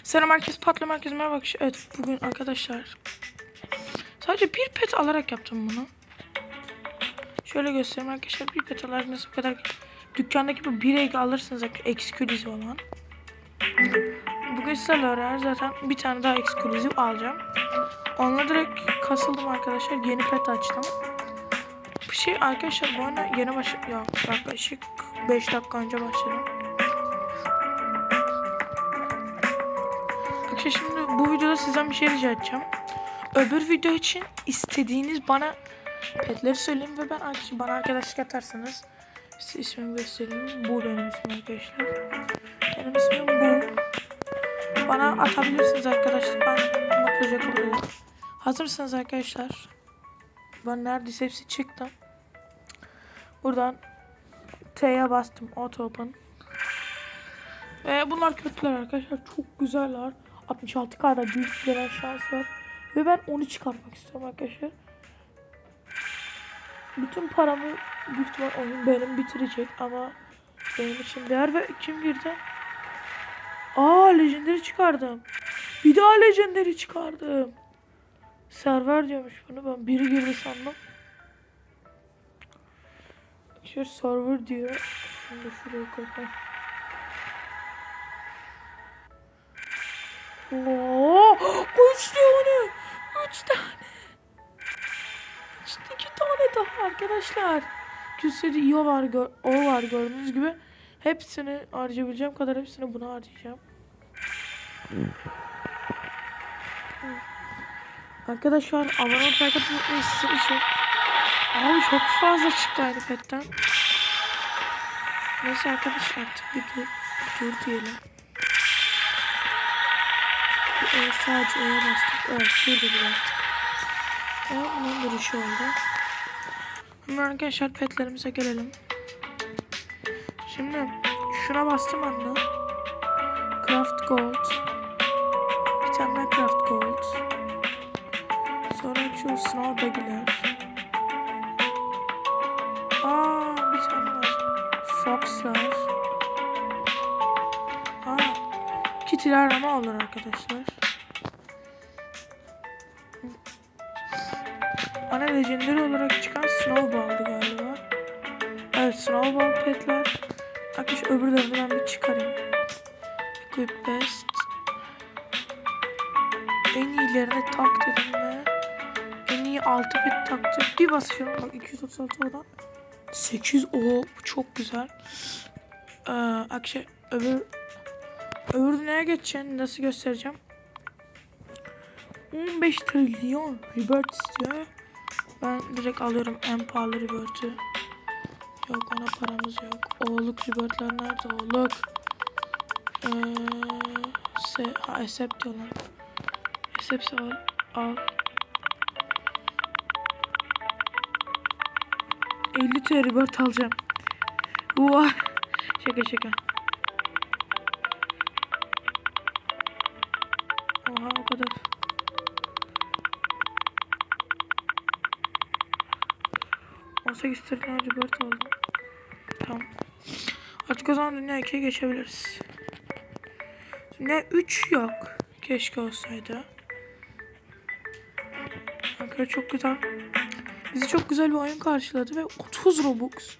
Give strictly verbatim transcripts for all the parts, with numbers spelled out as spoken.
Selam herkes, patlama herkes merhaba. Evet, bugün arkadaşlar sadece bir pet alarak yaptım bunu. Şöyle göstereyim arkadaşlar, bir pet alarak nasıl bu kadar dükkandaki bu bir egg alırsınız, eksklusif olan. Bugün sizlerle zaten bir tane daha eksklusif alacağım. Onunla direkt kasıldım arkadaşlar, yeni pet açtım. Bir şey arkadaşlar, bu arada yeni başladım ya, yaklaşık beş dakika önce başladım. Arkadaşlar şimdi bu videoda sizden bir şey rica edeceğim. Öbür video için istediğiniz bana petleri söyleyin ve ben arkadaşlar bana arkadaşlık atarsanız size ismimi göstereyim. Bu benim ismim arkadaşlar. Benim ismim bu. Bana atabilirsiniz arkadaşlar. Ben mutluca kabul ederim. Hazırsınız arkadaşlar. Ben neredeyse hepsi çıktım. Buradan T'ye bastım. Auto open. Ve bunlar kötüler arkadaşlar. Çok güzeller. altmış altı K'da büyük gelen şans var. Ve ben onu çıkarmak istiyorum arkadaşlar. Bütün paramı büyük ihtimal oyun benim bitirecek ama benim için değer. Ve kim girdi? Aa, legendary çıkardım. Bir daha legendary çıkardım. Server diyormuş bunu, ben biri girdi sandım. Şöyle server diyor. Şunu da şuraya koyayım. Oo, üç tane. Üç tane. İşte iki tane daha arkadaşlar. Küsede iyi var, gör o var gördüğünüz gibi. Hepsini harcayabileceğim kadar hepsini buna harcayacağım. Arkadaşlar abone olup like atmayı sizin için. Abi çok fazla çıktı aynı petten. Neyse arkadaşlar artık bir dur, bir dur diyelim. E, sadece E'ye bastık. Evet, durdu artık. Evet, bunun duruşu oldu. Şimdi arkadaşlar petlerimize gelelim. Şimdi şuna bastım anda. Craft Gold. Bir tane daha Craft Gold. Sonra şu Snow Baggy'ler. Aa, bir tane var. Fox'lar. Aa, Kitty'ler ama olur arkadaşlar. Ana legendary olarak çıkan Snowball'dı galiba. Evet, Snowball petler. Arkadaşlar öbürlerini ben bir çıkarayım. Equip best. En iyilerine tak dedim ve en iyi altı pet taktı. Bir basıyorum bak, iki yüz otuz altı oradan. sekiz o çok güzel. Ee, arkadaşlar öbür öbür neye geçeceğini nasıl göstereceğim. on beş trilyon rebirth istiyor. Ben direkt alıyorum en pahalı rebirth'ü. Yok, ona paramız yok. Oğluk rebirth'ler nerede oğluk? Ee, se ha, accept diyorlar. Accept al. Al. elli T rebirth alacağım. Vay. Şaka şaka. Oha, o kadar. on sekiz trilyon rebirth aldım. Tamam. Artık o zaman dünya ikiye geçebiliriz. Dünya üç yok. Keşke olsaydı. Arkadaşlar çok güzel. Bizi çok güzel bir oyun karşıladı ve otuz Robux.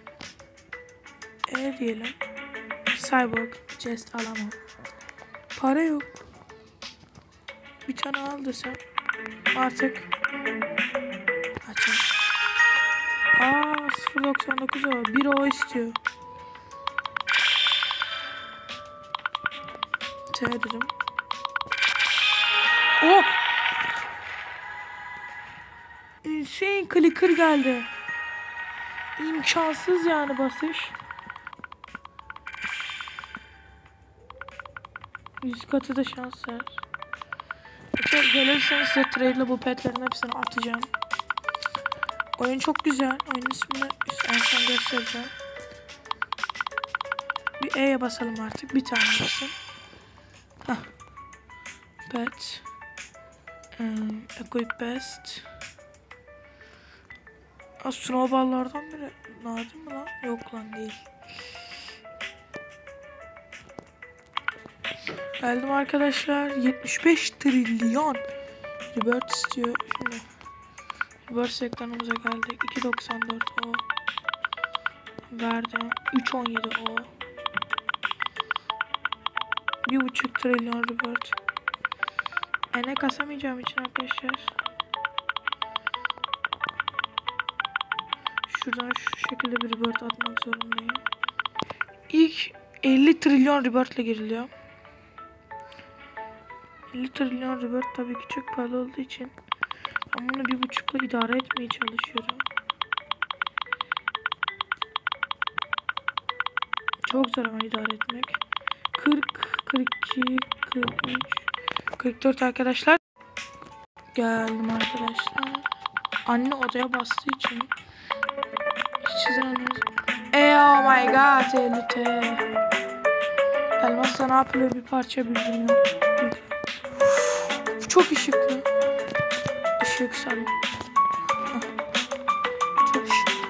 E diyelim. Cyborg chest alamam. Para yok. Bir tane al desem artık açalım. Aa, sıfır doksan dokuz o. bir o istiyor. T dedim. Oh! Şey, clicker geldi. İmkansız yani basış. yüz katı da şans ver. Eğer gelirseniz size trade'le bu petlerin hepsini atacağım. Oyun çok güzel. Oyun ismini en son göstereceğim. Bir E'ye basalım artık. Bir tane basın. Hah. Pet. Um, equip best. Az snowball'lardan biri. Nadir mi lan? Yok lan, değil. Geldim arkadaşlar. yetmiş beş trilyon Rebirth istiyor. Şimdi Rebirth ekranımıza geldik. iki doksan dört o. Verdim. üç on yedi o. bir buçuk trilyon Rebirth. Ene kasamayacağım için arkadaşlar. Şuradan şu şekilde bir Rebirth atmak zorundayım. İlk elli trilyon Rebirth ile giriliyor. elli trilyon Rebirth tabii ki çok pahalı olduğu için ben bunu bir buçukla idare etmeye çalışıyorum. Çok zor ama idare etmek. kırk, kırk iki, kırk üç, kırk dört arkadaşlar. Geldim arkadaşlar. Anne odaya bastığı için hiç izlememiz. Ey oh my god elli T. Elmasla ne yapılıyor bir parça bilgim yok. Çok ışıklı. Işık sarı. Çok ışıklı.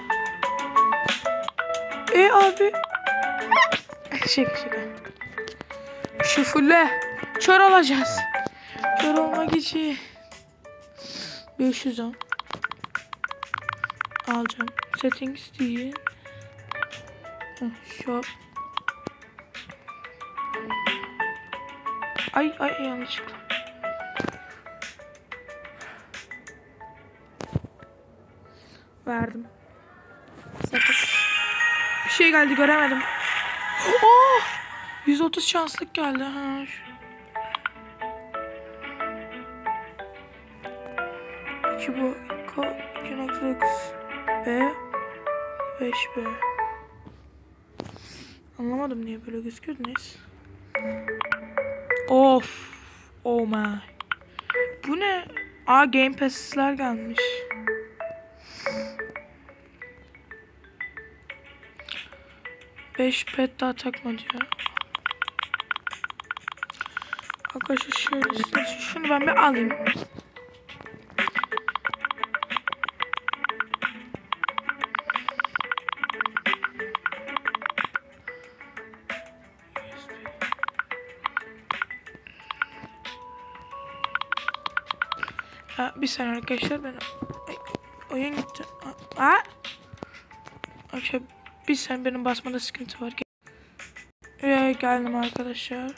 E abi. Şaka şaka. Şu fulle. Kör olacağız. Kör olmak için. beş yüz on. Alacağım. Settings değil. Shop. Ay ay yanlışlıkla. Verdim. Sakız. Bir şey geldi göremedim. Oh! yüz otuz şanslık geldi. Ha. iki bu. iki nokta dokuz. B. beş B. Anlamadım niye böyle gözüküyor. Neyse. Of. Oh my. Bu ne? Aa Game Pass'ler gelmiş. beş pet daha takma diyor. Arkadaşlar şöyle şunu ben bir alayım. Ha, bir saniye arkadaşlar ben Ay, oyun gitti. Ha. Arkadaşlar bir saniye benim basmada sıkıntı var. Ee, geldim arkadaşlar.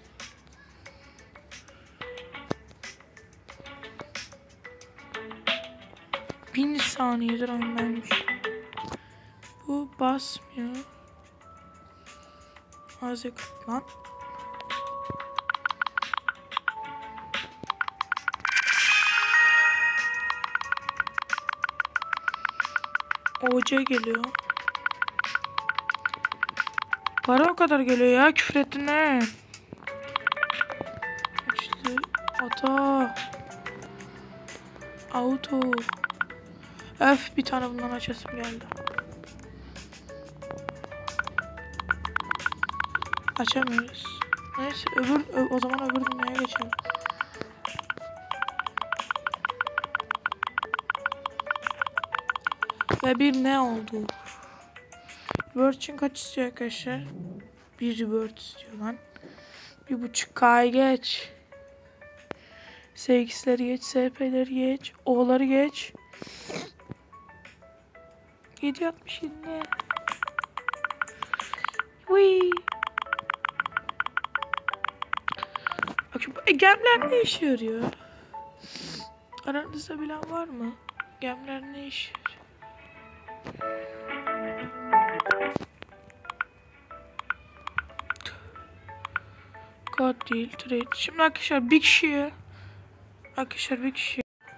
Bin saniyedir oyundaymış. Bu basmıyor. Az yakın lan. O C geliyor. Para o kadar geliyor ya, küfür ettin ne? İşte ata. Auto. Öf, bir tane bundan açasım geldi. Açamıyoruz. Neyse öbür ö, o zaman öbür dünyaya geçelim. Ve bir ne oldu? Virgin kaç istiyor arkadaşlar? Bir Rebirth istiyor lan. Bir buçuk K'yı geç. S X'leri geç, S P'leri geç, O'ları geç. yedi altmış yedi ne? Wii. Bakın bu gemler ne işe yarıyor? Aranızda bilen var mı? Gemler ne işe yarıyor? God değil, trade. Şimdi arkadaşlar bir kişiye Arkadaşlar bir kişi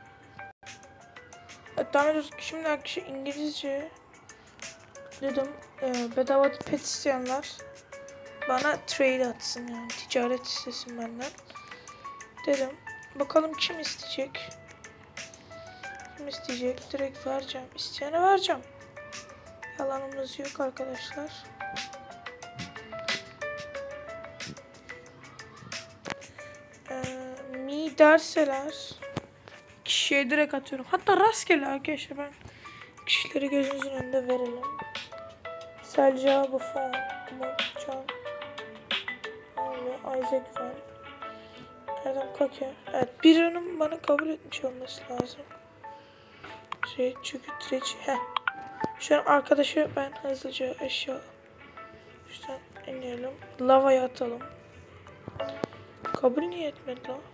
Daha doğrusu şimdi arkadaşlar İngilizce dedim e, bedava pet isteyenler bana trade atsın, yani ticaret istesin benden dedim. Bakalım kim isteyecek? Kim isteyecek? Direkt vereceğim. İsteyene vereceğim. Yalanımız yok arkadaşlar. Ee, mi derseler kişiye direkt atıyorum. Hatta rastgele arkadaşlar ben kişileri gözünüzün önünde verelim. Selca, Buffon, Umutcan, Isaac kendinize güven. Erdem Kaker. Evet, birinin bana kabul etmiş olması lazım. Trade çünkü trade. Heh. Şu an arkadaşı ben hızlıca aşağı. Şuradan inelim. Lavaya atalım. Kabul niye etmedi lan?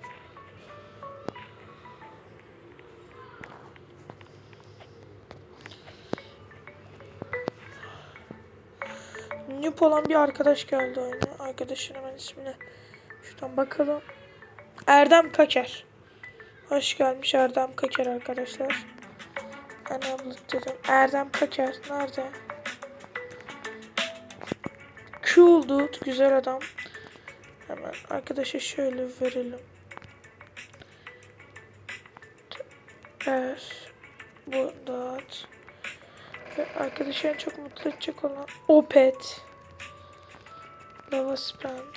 Noob olan bir arkadaş geldi oyuna. Arkadaşın hemen ismine. Şuradan bakalım. Erdem Kaker. Hoş gelmiş Erdem Kaker arkadaşlar. Enable dedim. Erdem Kaker nerede? Cool dude. Güzel adam. Hemen arkadaşa şöyle verelim. Eğer bu dağıt. Ve arkadaşı en çok mutlu edecek olan Opet. Lava Spend.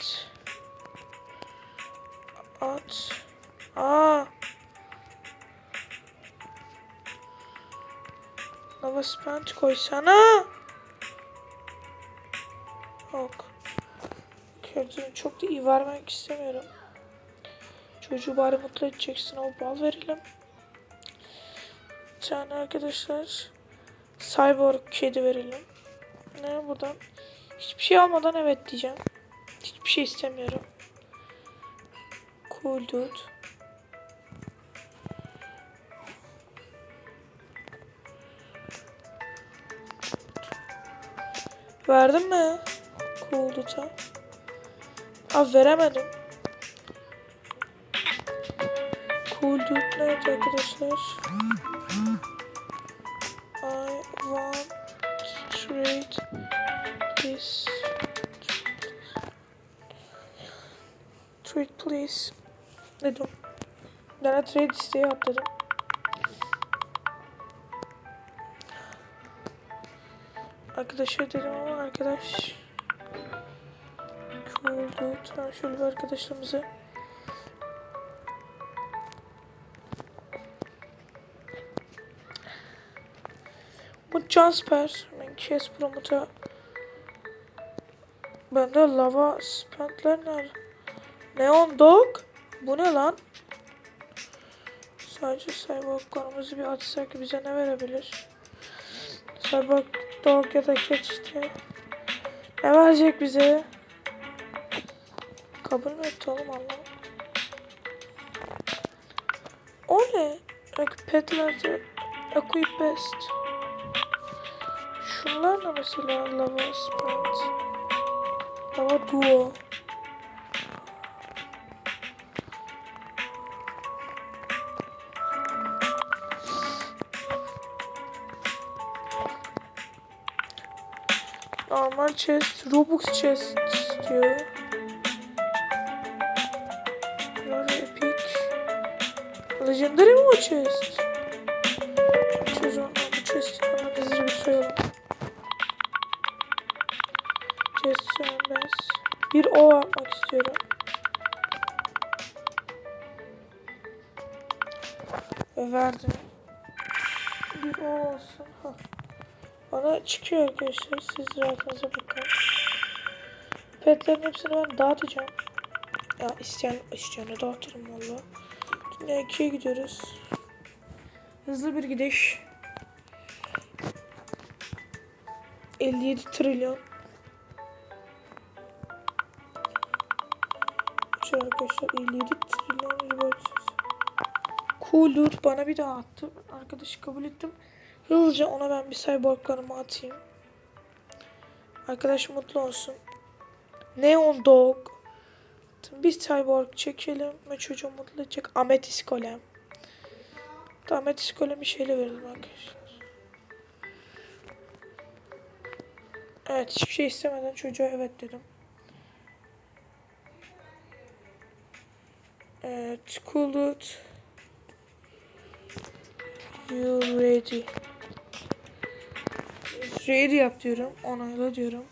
At. Aa. Lava Spend koysana. Yok. Gördüğüm çok da iyi vermek istemiyorum. Çocuğu bari mutlu edeceksin. O bal verelim. Bir tane arkadaşlar. Cyborg kedi verelim. Ne buradan? Hiçbir şey almadan evet diyeceğim. Hiçbir şey istemiyorum. Cool dude. Verdim mi? Cool dude'a. Aa, veremedim. Cool dude nerede arkadaşlar? I want to trade this. Trade please. Dedim. Ben de trade isteği atladım. Arkadaşa dedim ama arkadaş. Cool dude. Tamam, şöyle bir arkadaşlarımızı. Bu Jasper. Ben Chess Promote'a. Bende lava spentler nerede? Neon Dog? Bu ne lan? Sadece Cyborg konumuzu bir açsak bize ne verebilir? Cyborg Dog ya da Cat işte. Ne verecek bize? Kabul mü etti oğlum, anlamadım. O ne? Petlerde Equip Best. Şunlar da mesela Lava Spent. Lava Duo. Normal chest, Robux chest diyor. Böyle epic. Legendary mi o chest? Çöz onu, bu chest'i hemen hızlı bir soyalım. Chest sönmez. Bir o yapmak istiyorum. Ve verdim. Bir o olsun. Hah. Bana çıkıyor arkadaşlar. Siz rahatınıza bakın. Petlerin hepsini ben dağıtacağım. Ya isteyen, isteyene dağıtırım valla. Dünya ikiye gidiyoruz. Hızlı bir gidiş. elli yedi trilyon. Şu arkadaşlar elli yedi trilyon reward. Cool dude bana bir daha attı. Ben arkadaşı kabul ettim. Hızlıca ona ben bir cyborglarımı atayım. Arkadaş mutlu olsun. Neon Dog. Bir cyborg çekelim ve çocuğu mutlu edecek. Ametist Golem. Ametist Golem'i şeyle verelim arkadaşlar. Evet, hiçbir şey istemeden çocuğa evet dedim. Evet, cool dude. You ready. Ready yap diyorum. Onayla diyorum.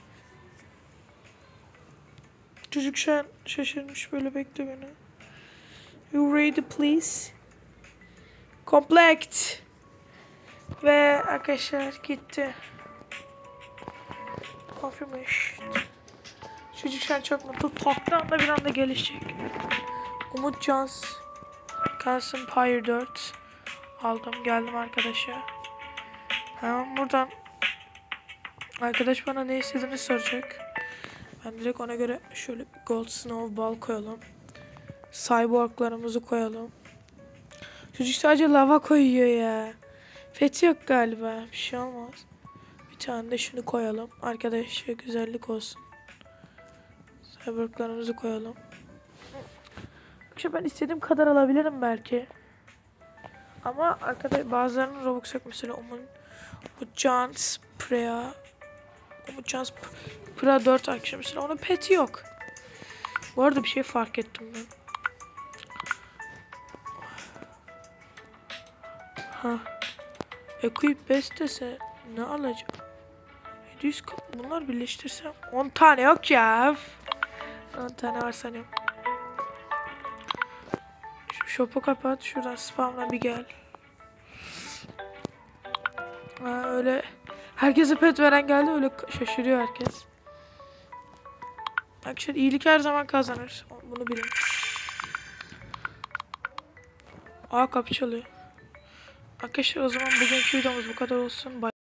Çocuk şu an şaşırmış, böyle bekle beni. You ready please? Complete. Ve arkadaşlar gitti. Confirmation. Çocuk şu an çok mutlu. Tatlı anda bir anda gelişecek. Umut Cans. Kalsın Pyre dört. Aldım. Geldim arkadaşa. Hemen buradan arkadaş bana ne istediğini soracak. Ben direkt ona göre şöyle Gold Snowball koyalım. Cyborglarımızı koyalım. Çocuk sadece lava koyuyor ya. Fethi yok galiba. Bir şey olmaz. Bir tane de şunu koyalım. Arkadaşa güzellik olsun. Cyborglarımızı koyalım. Ben istediğim kadar alabilirim belki. Ama arkadaş bazılarının Robux yok mesela. Umut Umutcans Prea Umutcans Prea dört arkadaşlar mesela onun peti yok. Bu arada bir şey fark ettim ben. Ha. Equip bestese ne alacağım? yedi yüz bunlar birleştirsem on tane yok ya. on tane var sanıyorum. Şu shop'u kapat. Şuradan spamla bir gel. Ha, öyle herkese pet veren geldi, öyle şaşırıyor herkes. Arkadaşlar iyilik her zaman kazanır. Bunu bilin. Aa, kapı çalıyor. Arkadaşlar o zaman bugünkü videomuz bu kadar olsun. Bye.